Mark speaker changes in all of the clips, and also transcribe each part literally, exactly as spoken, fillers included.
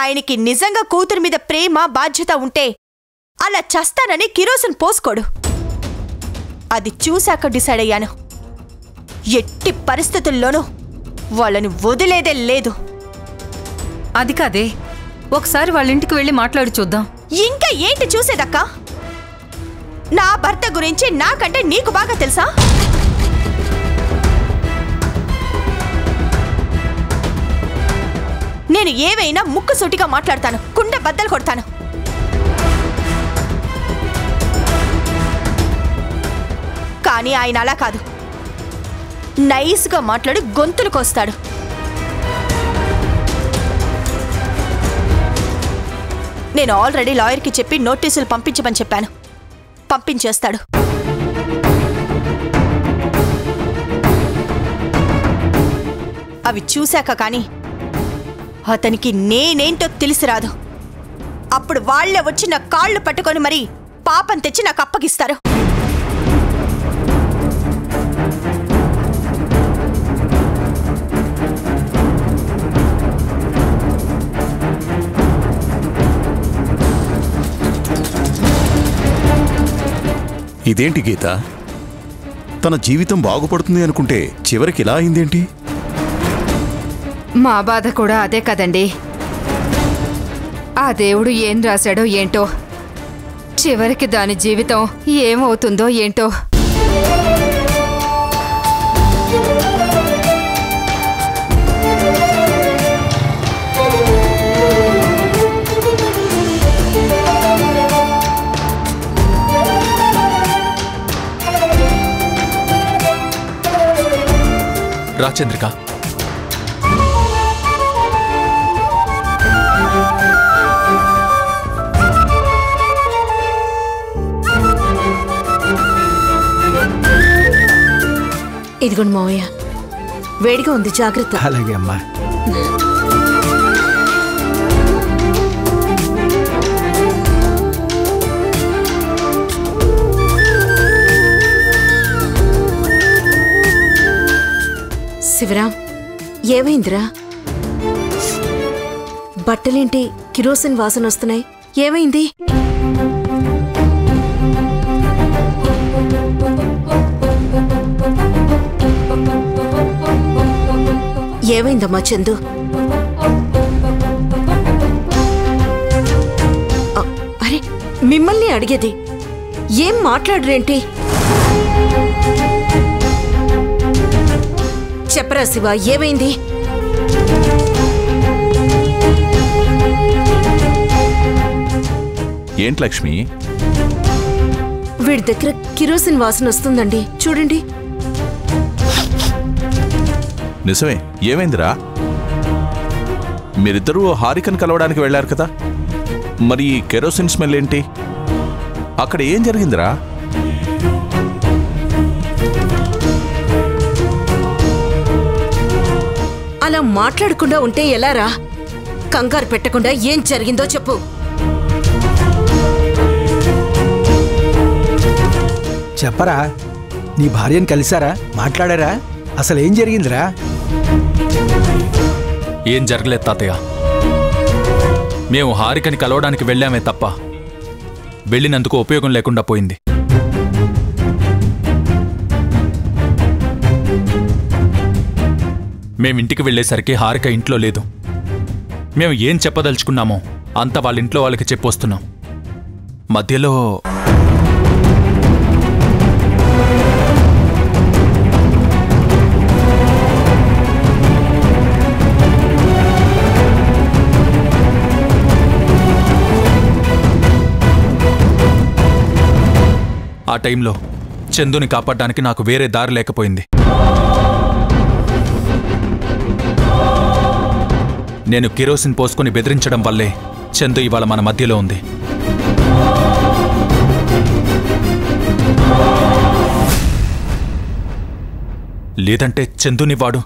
Speaker 1: ఆయనకి నిజంగా కూతురు మీద ప్రేమ బాధ్యత ఉంటే అలా చస్తానని కిరోసిన్ పోసుకోడు. అది చూశాక డిసైడ్ అయ్యాను, ఎట్టి పరిస్థితుల్లోనూ వాళ్ళని వదిలేదే లేదు.
Speaker 2: అది కాదే, ఒకసారి వాళ్ళ ఇంటికి వెళ్ళి మాట్లాడి చూద్దాం.
Speaker 1: ఇంకా ఏంటి చూసేదక్కా? నా భర్త గురించి నాకంటే నీకు బాగా తెలుసా? నేను ఏవైనా ముక్కు సూటిగా మాట్లాడతాను, కుండ బద్దలు కొడతాను. కానీ ఆయన అలా కాదు, నైస్గా మాట్లాడి గొంతులు కోస్తాడు. నేను ఆల్రెడీ లాయర్కి చెప్పి నోటీసులు పంపించమని చెప్పాను, పంపించేస్తాడు. అవి చూశాక కానీ అతనికి నేనేంటో తెలిసి రాదు. అప్పుడు వాళ్లే వచ్చి నా కాళ్ళు పట్టుకొని మరీ పాపం తెచ్చి నాకు అప్పగిస్తారు.
Speaker 3: ఇదేంటి గీత, తన జీవితం బాగుపడుతుంది అనుకుంటే చివరికి ఇలా అయిందేంటి?
Speaker 4: మా బాధ కూడా అదే కదండి. ఆ దేవుడు ఏం రాశాడో ఏంటో, చివరికి దాని జీవితం ఏమవుతుందో ఏంటో.
Speaker 5: రా చంద్రిక.
Speaker 6: ఇదిగోండి మావయ్య, వేడిగా ఉంది, జాగ్రత్త.
Speaker 7: అలాగే అమ్మా.
Speaker 6: శివరాం, ఏమైందిరా? బట్టలేంటి కిరోసిన్ వాసన వస్తున్నాయి, ఏమైంది? ఏమైందమ్మా చందు? అరే, మిమ్మల్ని అడిగేది, ఏం మాట్లాడరేంటి? చెప్పరా శివ, ఏమైంది?
Speaker 3: ఏంటి లక్ష్మి?
Speaker 6: వీడి దగ్గర కిరోసిన్ వాసన వస్తుందండి, చూడండి.
Speaker 3: నిజమే, ఏమైందిరా? మీరిద్దరూ హారికను కలవడానికి వెళ్లారు కదా, మరి కెరోసిన్ స్మెల్ ఏంటి? అక్కడ ఏం జరిగిందిరా?
Speaker 6: అలా మాట్లాడకుండా ఉంటే ఎలారా? కంగారు పెట్టకుండా ఏం జరిగిందో చెప్పు.
Speaker 7: చెప్పరా, నీ భార్యను కలిసారా, మాట్లాడారా? అసలు ఏం జరిగిందిరా?
Speaker 5: ఏం జరగలేదు తాతయ్య. మేము హారికని కలవడానికి వెళ్ళామే తప్ప వెళ్ళినందుకు ఉపయోగం లేకుండా పోయింది. మేమింటికి వెళ్ళేసరికి హారిక ఇంట్లో లేదు. మేము ఏం చెప్పదలుచుకున్నామో అంత వాళ్ళ ఇంట్లో వాళ్ళకి చెప్పొస్తున్నాం. మధ్యలో ఆ టైంలో చందుని కాపాడడానికి నాకు వేరే దారి లేకపోయింది. నేను కిరోసిన్ పోసుకొని బెదిరించడం వల్లే చందు ఇవాళ మన మధ్యలో ఉంది. లేదంటే చందుని వాడు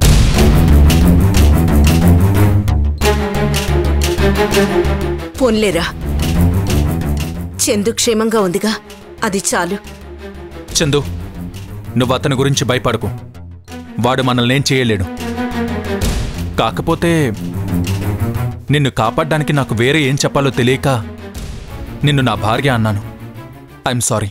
Speaker 6: పోన్లేరా, చందు క్షేమంగా ఉందిగా, అది చాలు.
Speaker 5: చందు, నువ్వు అతని గురించి భయపడకు. వాడు మనల్నేం చేయలేడు. కాకపోతే నిన్ను కాపాడడానికి నాకు వేరే ఏం చెప్పాలో తెలియక నిన్ను నా భార్య అన్నాను. I'm sorry.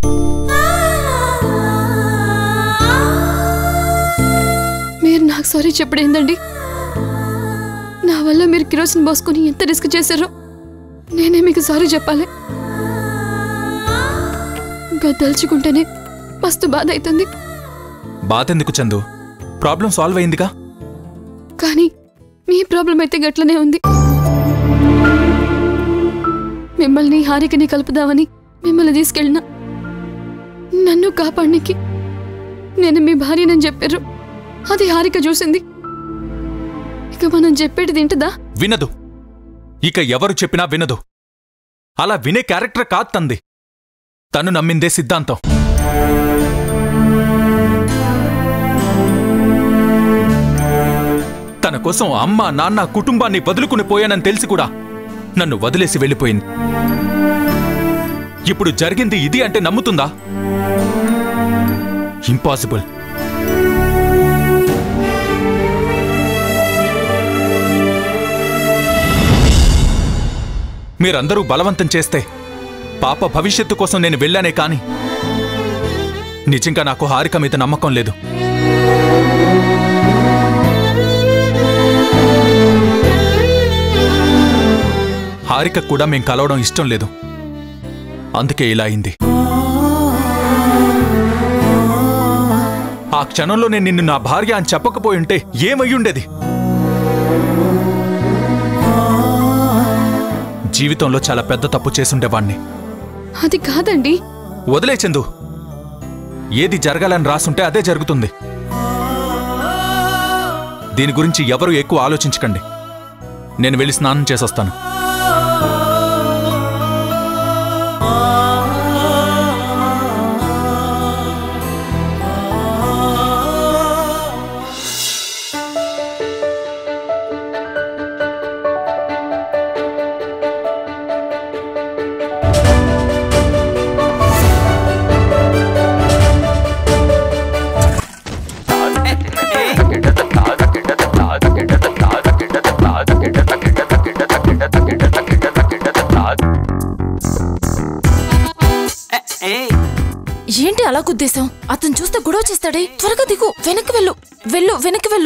Speaker 8: మీరు నాకు సారీ చెప్పడేందండి? నా వల్ల మీరు కిరోసిన్ పోసుకొని ఎంత రిస్క్ చేశారో నేనే మీకు సారీ చెప్పాలి. ఇంకా తలుచుకుంటేనే మస్తు బాధ అవుతుంది.
Speaker 5: బాధ ఎందుకు చందు? ప్రాబ్లం సాల్వ్ అయిందిగా.
Speaker 8: కానీ మీ ప్రాబ్లం అయితే గట్లనే ఉంది. మిమ్మల్ని హారికని కలుపుదామని మిమ్మల్ని తీసుకెళ్ళిన నన్ను కాపాడనికి నేను మీ భార్యనని చెప్పారు. అది హారిక చూసింది. ఇక మనం చెప్పేది తింటదా?
Speaker 5: వినదు. ఇక ఎవరు చెప్పినా వినదు. అలా వినే క్యారెక్టర్ కాదు తంది. తను నమ్మిందే సిద్ధాంతం. తన కోసం అమ్మ నాన్న కుటుంబాన్ని వదులుకుని పోయానని తెలిసి కూడా నన్ను వదిలేసి వెళ్ళిపోయింది. ఇప్పుడు జరిగింది ఇది అంటే నమ్ముతుందా? ఇంపాసిబుల్. మీరందరూ బలవంతం చేస్తే పాప భవిష్యత్తు కోసం నేను వెళ్ళానే కాని నిజంగా నాకు హారిక మీద నమ్మకం లేదు. హారిక కూడా మేం కలవడం ఇష్టం లేదు. అందుకే ఇలా అయింది. ఆ క్షణంలో నేను నిన్ను నా భార్య అని చెప్పకపోయింటే ఏమయ్యుండేది? జీవితంలో చాలా పెద్ద తప్పు చేసుండేవాణ్ణి.
Speaker 8: అది కాదండి.
Speaker 5: వదిలే చందు. ఏది జరగాలని రాసుంటే అదే జరుగుతుంది. దీని గురించి ఎవరూ ఎక్కువ ఆలోచించకండి. నేను వెళ్ళి స్నానం చేసొస్తాను.
Speaker 9: ఏంటి అలా గుద్దేశాం? అతను చూస్తే గొడవ చేస్తాడే. త్వరగా దిగు. వెనక్కి వెళ్ళు వెళ్ళు వెనక్కి వెళ్ళు.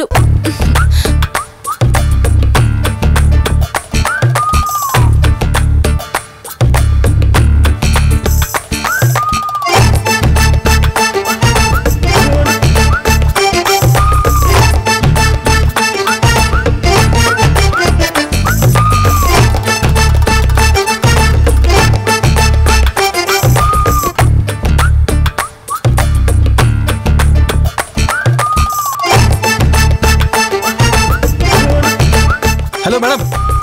Speaker 10: Hello madam.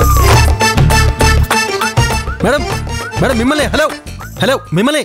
Speaker 10: మేడం మేడం మిమ్మల్ని. హలో హలో మిమ్మల్ని.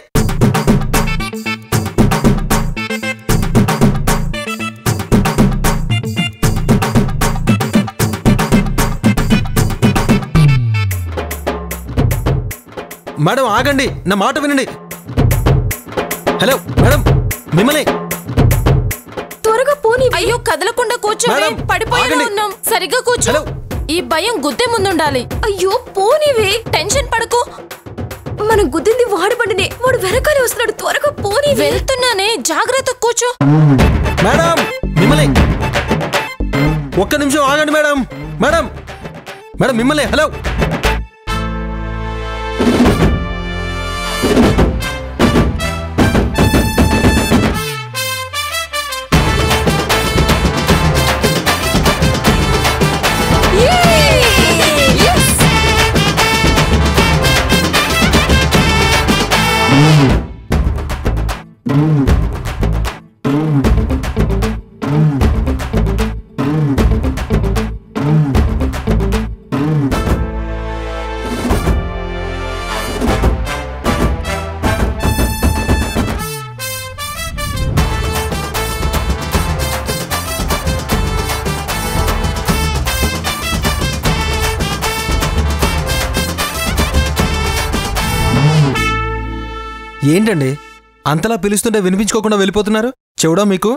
Speaker 10: మేడం ఆగండి, నా మాట వినండి. హలో మేడం మిమ్మల్ని.
Speaker 9: త్వరగా పోనీ. అయ్యో కదలకుండా కూర్చో. పడిపోయి ఉన్నాం. సరిగ్గా కూర్చో. ఈ భయం గుద్దే ముందుండాలి. అయ్యో పోనీవే. టెన్షన్ పడకు. మనం గుద్దింది వాడి బండినే. వాడు వెనకాలే వస్తున్నాడు. త్వరగా పోనీ. వెళ్తున్నానే. జాగ్రత్త కూర్చో.
Speaker 10: మేడం మిమ్మల్ని. ఒక్క నిమిషం ఆగండి మేడం. మేడం మేడం మిమ్మల్ని. హలో ఏంటండి అంతలా పిలుస్తుంటే వినిపించుకోకుండా వెళ్ళిపోతున్నారు? చెవుడా మీకు?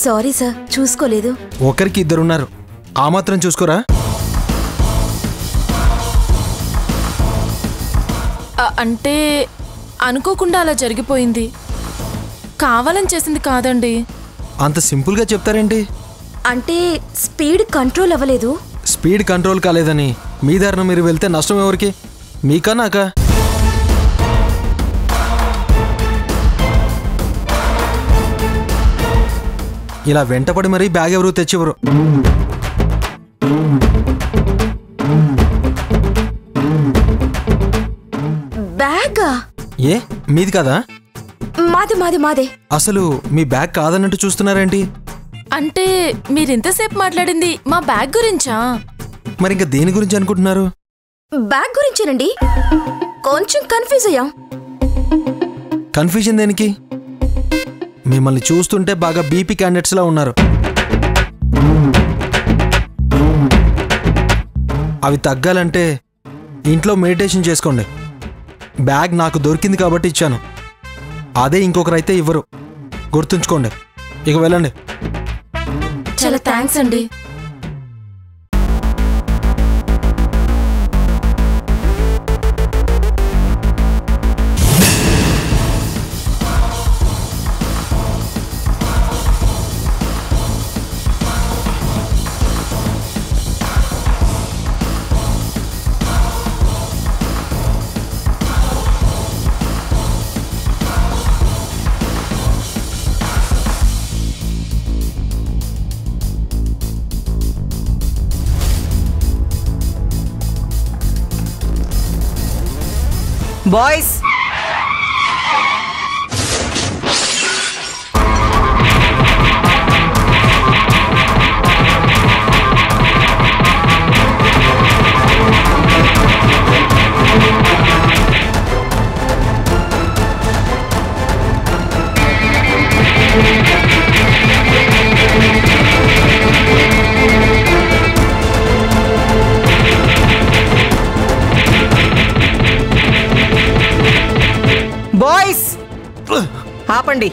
Speaker 9: సారీ సార్, చూసుకోలేదు.
Speaker 10: ఒకరికి ఇద్దరున్నారు, ఆ మాత్రం చూసుకోరా?
Speaker 9: అంటే అనుకోకుండా అలా జరిగిపోయింది, కావాలని చేసింది కాదండి.
Speaker 10: అంత సింపుల్గా చెప్తారేంటి?
Speaker 9: అంటే స్పీడ్ కంట్రోల్ అవ్వలేదు.
Speaker 10: స్పీడ్ కంట్రోల్ కాలేదని మీ దారిన మీరు వెళ్తే నష్టం ఎవరికి, మీకా నాకా? ఇలా వెంటపడి మరీ బ్యాగ్ ఎవరు తెచ్చివ్వరు.
Speaker 9: బ్యాగా?
Speaker 10: ఏ మీది కదా?
Speaker 9: మాది మాది మాదే.
Speaker 10: అసలు మీ బ్యాగ్ కాదన్నట్టు చూస్తున్నారేంటి?
Speaker 9: అంటే మీరింతసేపు మాట్లాడింది మా బ్యాగ్ గురించా?
Speaker 10: మరి ఇంకా దేని గురించి అనుకుంటున్నారు?
Speaker 9: బ్యాగ్ గురించేనండి, కొంచెం కన్ఫ్యూజ్ అయ్యాం.
Speaker 10: కన్ఫ్యూజన్ దేనికి? మిమ్మల్ని చూస్తుంటే బాగా బీపీ క్యాండిడేట్స్లా ఉన్నారు. అవి తగ్గాలంటే ఇంట్లో మెడిటేషన్ చేసుకోండి. బ్యాగ్ నాకు దొరికింది కాబట్టి ఇచ్చాను, అదే ఇంకొకరైతే ఇవ్వరు, గుర్తుంచుకోండి. ఇక వెళ్ళండి.
Speaker 9: చాలా థ్యాంక్స్ అండి.
Speaker 11: బాయ్స్, బాయ్స్ ఆపండి.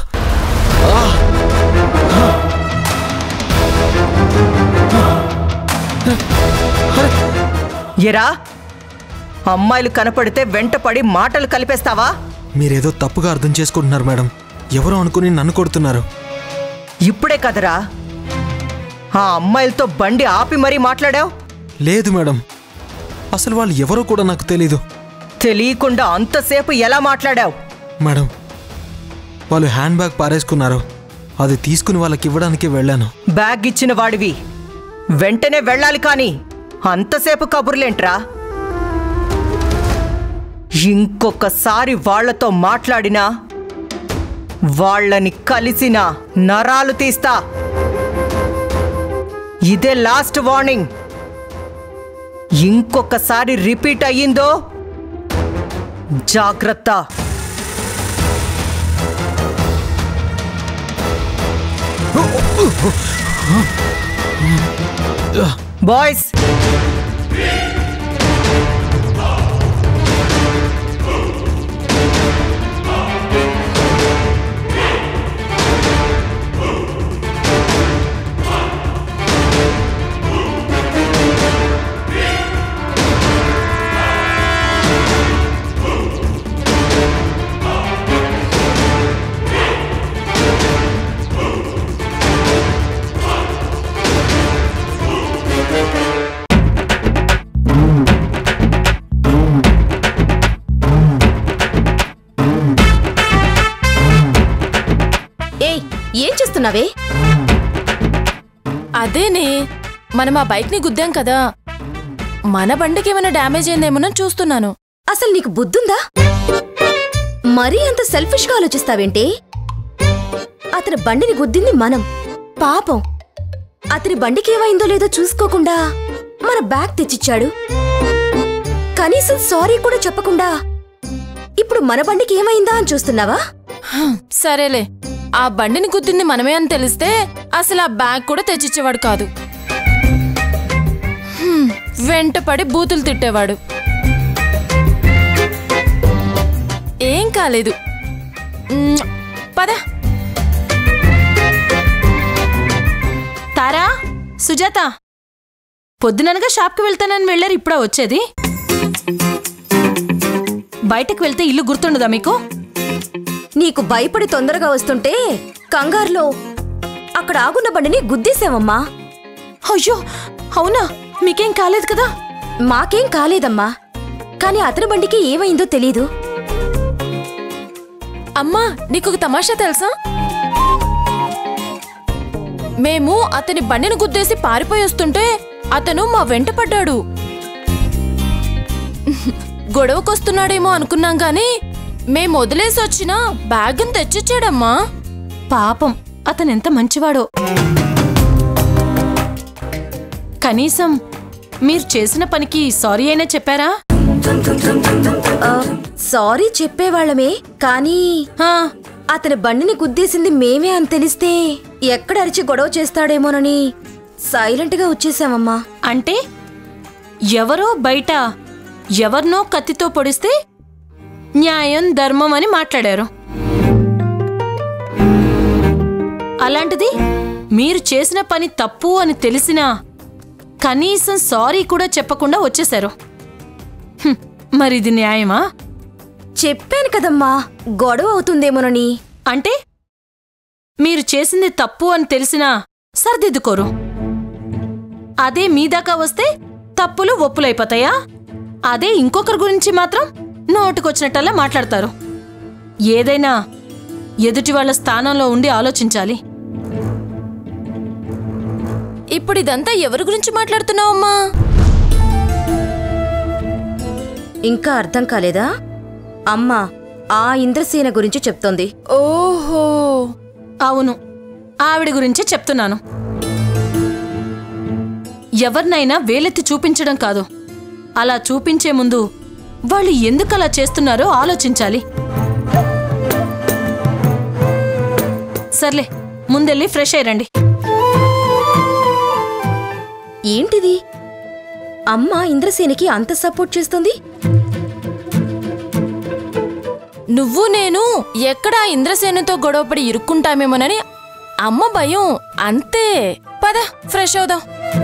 Speaker 11: ఎరా, అమ్మాయిలు కనపడితే వెంటపడి మాటలు కలిపేస్తావా?
Speaker 10: మీరేదో తప్పుగా అర్థం చేసుకుంటున్నారు మేడం. ఎవరో అనుకుని నన్ను కొడుతున్నారు.
Speaker 11: ఇప్పుడే కదరా ఆ అమ్మాయిలతో బండి ఆపి మరీ మాట్లాడావు?
Speaker 10: లేదు మేడం, అసలు వాళ్ళు ఎవరో కూడా నాకు తెలీదు.
Speaker 11: తెలియకుండా అంతసేపు ఎలా మాట్లాడావు?
Speaker 10: మేడం, వాళ్ళు హ్యాండ్ బ్యాగ్ పారేసుకున్నారు, అది తీసుకుని వాళ్ళకి ఇవ్వడానికి వెళ్ళాను.
Speaker 11: బ్యాగ్ ఇచ్చిన వాడివి వెంటనే వెళ్ళాలి, కానీ అంతసేపు కబుర్లేంట్రా? ఇంకొకసారి వాళ్లతో మాట్లాడినా వాళ్ళని కలిసిన నరాలు తీస్తా. ఇదే లాస్ట్ వార్నింగ్. ఇంకొకసారి రిపీట్ అయ్యిందో జాగ్రత్త. బాయ్స్,
Speaker 9: ఏం చేస్తున్నావే? అదేనే, మనం ఆ బైక్ ని గుద్దాం కదా, మన బండికి ఏమైనా డ్యామేజ్ అయిందేమోనని చూస్తున్నాను. అసలు నీకు బుద్ధుందా? మరీ అంత సెల్ఫిష్ గా ఆలోచిస్తావేంటి? అతని బండిని గుద్దింది మనం. పాపం, అతని బండికి ఏమైందో లేదో చూసుకోకుండా మన బ్యాగ్ తెచ్చిచ్చాడు. కనీసం సారీ కూడా చెప్పకుండా ఇప్పుడు మన బండికి ఏమైందా అని చూస్తున్నావా? సరేలే, ఆ బండిని గుద్దింది మనమే అని తెలిస్తే అసలు ఆ బ్యాగ్ కూడా తెచ్చిచ్చేవాడు కాదు. వెంటపడి బూతులు తిట్టేవాడు. ఏం కాలేదు, పద. తారా, సుజాత, పొద్దుననగా షాప్కి వెళ్తానని వెళ్ళారు, ఇప్పుడా వచ్చేది? బయటకు వెళ్తే ఇల్లు గుర్తుండదా మీకు?
Speaker 12: నీకు భయపడి తొందరగా వస్తుంటే కంగారులో అక్కడ ఆగున్న బండిని గుద్దేశావమ్మా.
Speaker 9: అయ్యో అవునా? మీకేం కాలేదు కదా?
Speaker 12: మాకేం కాలేదమ్మా, కానీ అతని బండికి ఏమైందో తెలీదు.
Speaker 9: అమ్మా, నీకు తమాషా తెలుసా? మేము అతని బండిని గుద్దేసి పారిపోయి వస్తుంటే అతను మా వెంట పడ్డాడు. గొడవకొస్తున్నాడేమో అనుకున్నాం గాని మేము వదిలేసి వచ్చిన బ్యాగ్ని తెచ్చిచ్చాడమ్మా. పాపం, అతనెంత మంచివాడో. కనీసం మీరు చేసిన పనికి సారీ అయినా చెప్పారా?
Speaker 12: సారీ చెప్పేవాళ్లమే, కానీ అతని బండిని గుద్దేసింది మేమే అని తెలిస్తే ఎక్కడ అరిచి గొడవ చేస్తాడేమోనని సైలెంట్గా వచ్చేసామమ్మా.
Speaker 9: అంటే ఎవరో బయట ఎవరినో కత్తితో పొడిస్తే న్యాయం ధర్మం అని మాట్లాడారు. అలాంటిది మీరు చేసిన పని తప్పు అని తెలిసినా కనీసం సారీ కూడా చెప్పకుండా వచ్చేశారు. మరిది న్యాయమా?
Speaker 12: చెప్పాను కదమ్మా, గొడవ అవుతుందేమోనని.
Speaker 9: అంటే మీరు చేసింది తప్పు అని తెలిసినా సర్దిద్దుకోరు. అదే మీ దాకా వస్తే తప్పులు ఒప్పులైపోతాయా? అదే ఇంకొకరి గురించి మాత్రం నోటుకొచ్చినట్టల్లా మాట్లాడతారు. ఏదైనా ఎదుటి వాళ్ళ స్థానంలో ఉండి ఆలోచించాలి. ఇప్పుడు ఇదంతా ఎవరి గురించి మాట్లాడుతున్నావమ్మా?
Speaker 12: ఇంకా అర్థం కాలేదా? అమ్మా ఆ ఇంద్రసేన గురించి చెప్తోంది.
Speaker 9: ఓహో, అవును, ఆవిడ గురించే చెప్తున్నాను. ఎవరినైనా వేలెత్తి చూపించడం కాదు, అలా చూపించే ముందు వాళ్ళు ఎందుకు అలా చేస్తున్నారో ఆలోచించాలి. సర్లే, ముందెళ్ళి ఫ్రెష్ అయ్యండి.
Speaker 12: ఏంటిది? అమ్మ ఇంద్రసేనికి అంత సపోర్ట్ చేస్తుంది?
Speaker 9: నువ్వు నేను ఎక్కడా ఇంద్రసేనతో గొడవపడి ఇరుక్కుంటామేమోనని అమ్మ భయం, అంతే. పద, ఫ్రెష్ అవుదాం.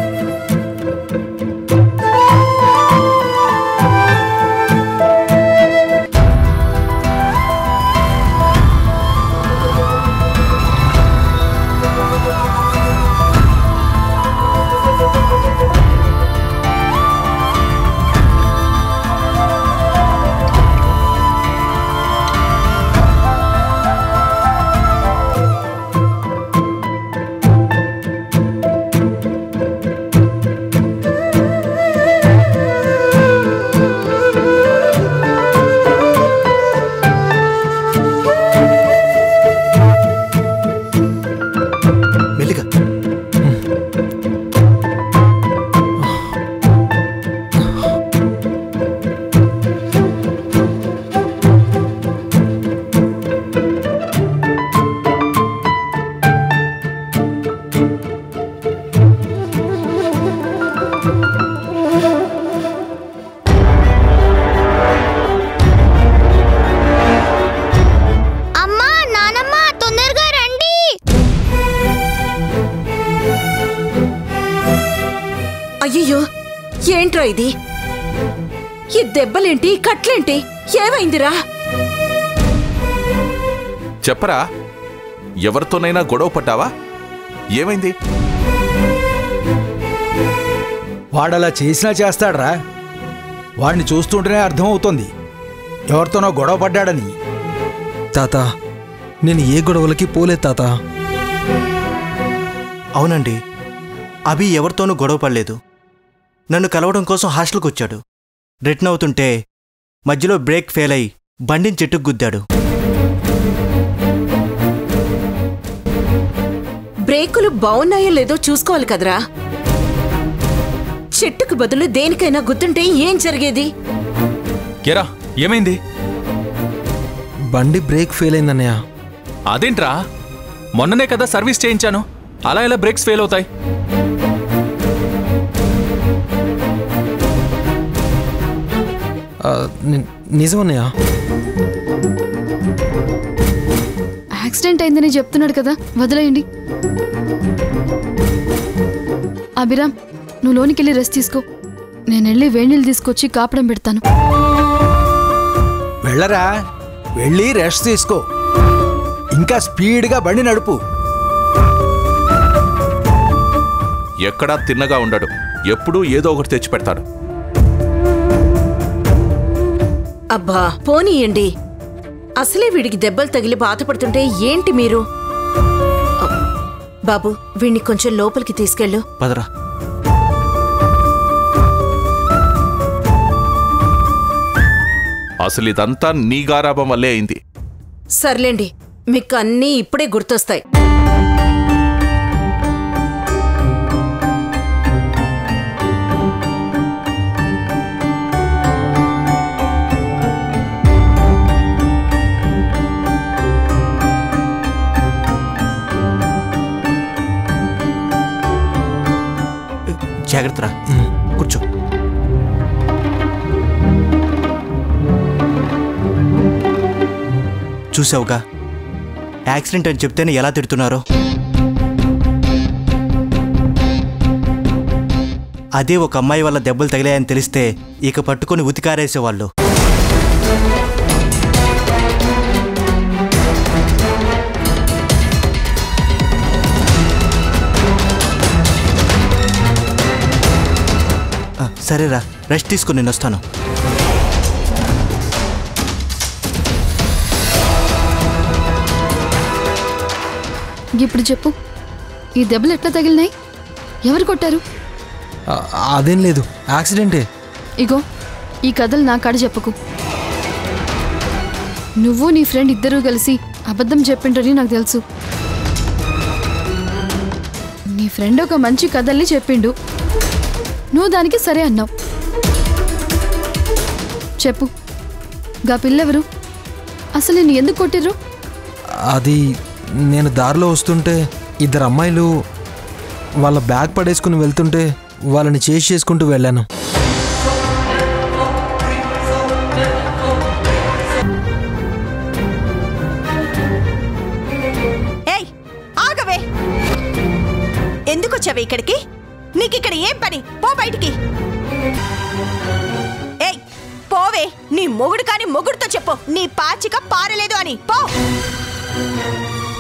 Speaker 6: అయ్యో, ఏంట్రా ఇది? ఈ దెబ్బలేంటి, కట్లేంటి, ఏమైందిరా?
Speaker 3: చెప్పరా, ఎవరితోనైనా గొడవ పడ్డావా? ఏమైంది?
Speaker 7: వాడలా చేసినా చేస్తాడ్రా. వాడిని చూస్తుంటేనే అర్థమవుతోంది ఎవరితోనో గొడవ పడ్డాడని.
Speaker 10: తాత, నేను ఏ గొడవలకి పోలేదు తాత.
Speaker 13: అవునండి, అభి ఎవరితోనూ గొడవ పడలేదు. నన్ను కలవడం కోసం హాస్టల్కి వచ్చాడు. రిటర్న్ అవుతుంటే మధ్యలో బ్రేక్ ఫెయిల్ అయి బండిని చెట్టుకు గుద్దాడు.
Speaker 6: బ్రేకులు బాగున్నాయో లేదో చూసుకోవాలి కదరా. చెట్టుకు బదులు దేనికైనా గుద్దుంటే ఏం జరిగేది?
Speaker 5: ఎరా, ఏమైంది?
Speaker 10: బండి బ్రేక్ ఫెయిల్ అయిందన్నయ్య.
Speaker 5: అదేంట్రా, మొన్ననే కదా సర్వీస్ చేయించాను, అలా ఎలా బ్రేక్స్ ఫెయిల్ అవుతాయి?
Speaker 10: నిజమన్నయ్య.
Speaker 8: యాక్సిడెంట్ అయిందని చెప్తున్నాడు కదా, వదిలేయండి. అభిరామ్, నువ్వు లోనికి వెళ్ళి రెస్ట్ తీసుకో. నేను వెళ్ళి వేణీళ్ళు తీసుకొచ్చి కాపడం పెడతాను.
Speaker 7: వెళ్ళరా, వెళ్ళి రెస్ట్ తీసుకో. ఇంకా స్పీడ్గా బండి నడుపు.
Speaker 3: ఎక్కడా తిన్నగా ఉండడు, ఎప్పుడూ ఏదో ఒకటి తెచ్చి పెడతాడు.
Speaker 6: అబ్బా పోనీయండి. అసలే వీడికి దెబ్బలు తగిలి బాధపడుతుంటే ఏంటి మీరు? బాబు, వీడిని కొంచెం లోపలికి తీసుకెళ్ళు.
Speaker 13: పదరా.
Speaker 3: అసలు ఇదంతా నీ గారాబం వల్లే అయింది.
Speaker 6: సర్లేండి, మీకు అన్నీ ఇప్పుడే గుర్తొస్తాయి.
Speaker 13: జాగ్రత్తరా, కూర్చో. చూసావుగా, యాక్సిడెంట్ అని చెప్తేనే ఎలా తిడుతున్నారో. అదే ఒక అమ్మాయి వల్ల దెబ్బలు తగిలాయని తెలిస్తే ఇక పట్టుకొని ఉతికారేసేవాళ్ళు. సరేరా, రెస్ట్ తీసుకుని నేను వస్తాను.
Speaker 8: ఇప్పుడు చెప్పు, ఈ దెబ్బలు ఎట్లా తగిలినాయి? ఎవరు కొట్టారు?
Speaker 10: అదేం లేదు, యాక్సిడెంటే.
Speaker 8: ఇగో, ఈ కథలు నా కాడ చెప్పకు. నువ్వు నీ ఫ్రెండ్ ఇద్దరూ కలిసి అబద్ధం చెప్పిండ్రని నాకు తెలుసు. నీ ఫ్రెండ్ ఒక మంచి కథల్ని చెప్పిండు, నువ్వు దానికి సరే అన్నావు. చెప్పు, గా పిల్లెవరు? అసలు నేను ఎందుకు కొట్టిర్రు?
Speaker 10: అది నేను దారిలో వస్తుంటే ఇద్దరు అమ్మాయిలు వాళ్ళ బ్యాగ్ పడేసుకుని వెళ్తుంటే వాళ్ళని చేసి చేసుకుంటూ వెళ్ళాను.
Speaker 1: ఏయ్, ఆగవే! ఎందుకు వచ్చావే ఇక్కడికి? నీకిక్కడ ఏం పని? పో బయటికి. ఏయ్, పోవే. నీ మొగుడు కాని మొగుడుతో చెప్పు నీ పాచిక పారలేదు అని. పో.